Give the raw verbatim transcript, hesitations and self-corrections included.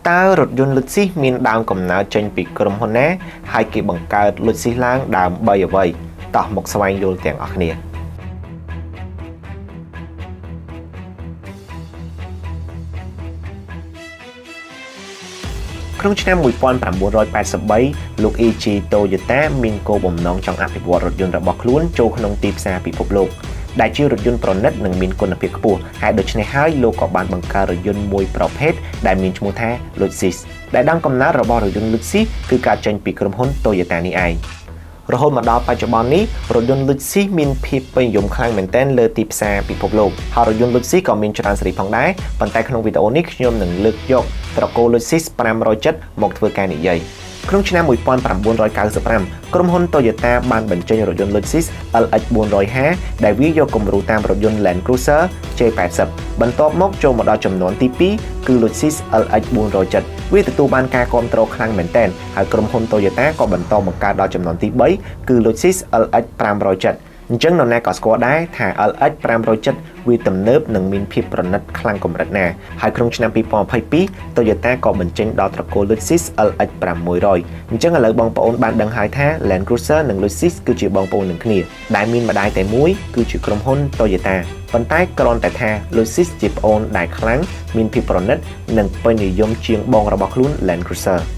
តើរថយន្ត Lexus មានដើមកំណើតចេញពីក្រុមហ៊ុនណាហើយគេបង្កើត Lexus ឡើងដើម្បីអ្វីតោះមកស្វែងយល់ទាំងអស់គ្នាក្នុងឆ្នាំmột nghìn chín trăm tám mươi baលោក អេ ជី Toyota មានគោលបំណងចង់អភិវឌ្ឍរថយន្តរបស់ខ្លួនចូលក្នុងទីផ្សារពិភពលោកដែលជារថយន្តប្រណិតនិងមានគុណភាពខ្ពស់ហើយដូច្នេះហើយលោកក៏បានបង្កើតរថយន្តមួយប្រភេទដែលមានឈ្មោះថា Lexus ដែលដើមកំណើតរបស់រថយន្ត Lexus គឺកើតចេញពីក្រុមហ៊ុន Toyota នេះឯងរហូតមកដល់បច្ចុប្បន្ននេះរថយន្ត Lexus មានភាពពេញនិយមខ្លាំងមែនទែនលើទីផ្សារពិភពលោកហើយរថយន្ត Lexus ក៏មានច្រើនស៊េរីផងដែរប៉ុន្តែក្នុងវីដេអូនេះខ្ញុំនឹងលើកយកត្រកូល Lexus five hundredមកធ្វើការនិយាយក្នុងឆ្នាំmột nghìn chín trăm chín mươi lămក្រុមហ៊ុន Toyota បានបញ្ចេញរថយន្ត Lexus แอล เอ็กซ์ four fifty ដែលវាយកគំរូតាមរថយន្ត Land Cruiser J eighty បន្ទាប់មកចូលមកដល់ចំនួនទីtwoគឺ Lexus แอล เอ็กซ์ four hundredវាទទួលបានការគាំទ្រខ្លាំងមែនទែនហើយក្រុមហ៊ុន Toyota ក៏បន្តបង្កើតដល់ចំនួនទីthreeគឺ Lexus แอล เอ็กซ์ five hundredអញ្ចឹងនរណាក៏ស្គាល់ដែរថា แอล เอ็กซ์ five hundredវាទំនើបនិងមានភាពប្រណិតខ្លាំងកម្រិតណាហើយក្នុងឆ្នាំtwo thousand twenty-two Toyota ក៏បញ្ចេញដល់ត្រកូល Lexus แอล เอ็กซ์ five hundredអញ្ចឹងឥឡូវបងប្អូនបានដឹងហើយថា Land Cruiser និង Lexus គឺជាបងប្អូននឹងគ្នាដែលមានម្ដាយតែមួយគឺជាក្រុមហ៊ុន Toyota ប៉ុន្តែគ្រាន់តែថា Lexus ជាប្អូនដែលខ្លាំងមានភាពប្រណិតនិងពេញនិយមជាងបងរបស់ខ្លួន Land Cruiser